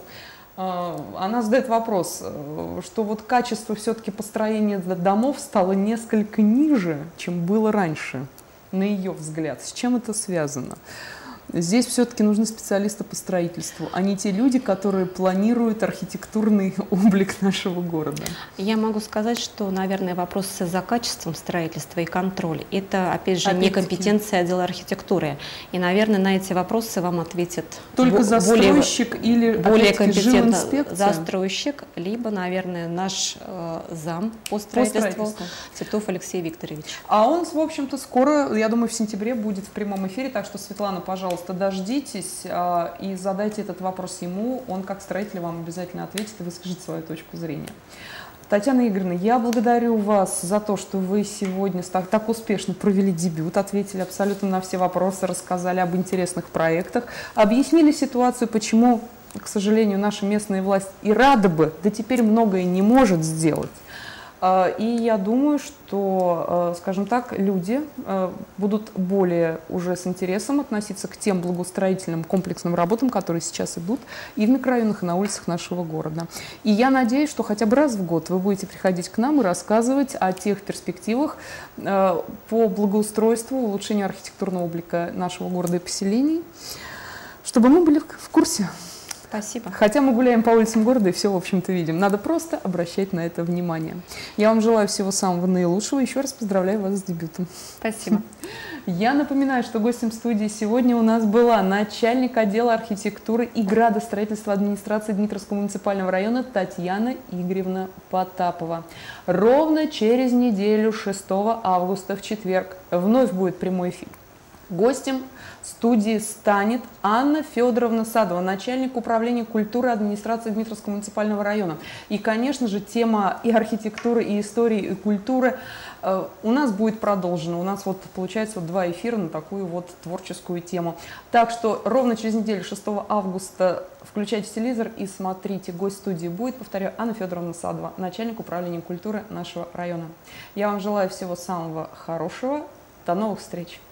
Она задает вопрос, что вот качество все-таки построения домов стало несколько ниже, чем было раньше, на ее взгляд. С чем это связано? Здесь все-таки нужны специалисты по строительству, а не те люди, которые планируют архитектурный облик нашего города. Я могу сказать, что, наверное, вопросы за качеством строительства и контроль – это, опять же, не компетенция отдела архитектуры. И, наверное, на эти вопросы вам ответит только застройщик более, или более компетентно застройщик, либо, наверное, наш э, зам по строительству, по строительству Титов Алексей Викторович. А он, в общем-то, скоро, я думаю, в сентябре будет в прямом эфире, так что, Светлана, пожалуйста, дождитесь а, и задайте этот вопрос ему, он как строитель вам обязательно ответит и выскажет свою точку зрения. Татьяна Игоревна, я благодарю вас за то, что вы сегодня так, так успешно провели дебют, ответили абсолютно на все вопросы, рассказали об интересных проектах, объяснили ситуацию, почему, к сожалению, наша местная власть и рада бы, да теперь многое не может сделать. И я думаю, что, скажем так, люди будут более уже с интересом относиться к тем благоустроительным комплексным работам, которые сейчас идут и в микрорайонах, и на улицах нашего города. И я надеюсь, что хотя бы раз в год вы будете приходить к нам и рассказывать о тех перспективах по благоустройству, улучшению архитектурного облика нашего города и поселений, чтобы мы были в курсе. Спасибо. Хотя мы гуляем по улицам города и все, в общем-то, видим. Надо просто обращать на это внимание. Я вам желаю всего самого наилучшего. Еще раз поздравляю вас с дебютом. Спасибо. Я напоминаю, что гостем студии сегодня у нас была начальник отдела архитектуры и градостроительства администрации Дмитровского муниципального района Татьяна Игоревна Потапова. Ровно через неделю, шестого августа, в четверг, вновь будет прямой эфир. Гостем студии станет Анна Федоровна Садова, начальник управления культуры администрации Дмитровского муниципального района. И, конечно же, тема и архитектуры, и истории, и культуры э, у нас будет продолжена. У нас вот получается вот два эфира на такую вот творческую тему. Так что ровно через неделю, шестого августа, включайте телевизор и смотрите. Гость студии будет, повторяю, Анна Федоровна Садова, начальник управления культуры нашего района. Я вам желаю всего самого хорошего. До новых встреч!